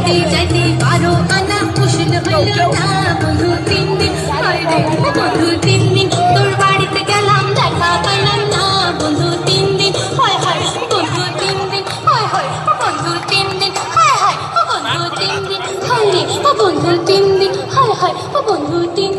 যাইতে যাইতে 12 আনা কুশল হইল না বন্ধু 3 দিন হয় রে বন্ধু 3 দিন তোর বাড়িতে গেলাম দেখা পেলাম না বন্ধু 3 দিন হয় হয় বন্ধু 3 দিন হয় হয় বন্ধু 3 দিন হয় হয় বন্ধু 3 দিন হয় রে বন্ধু 3 দিন হয় হয় বন্ধু 3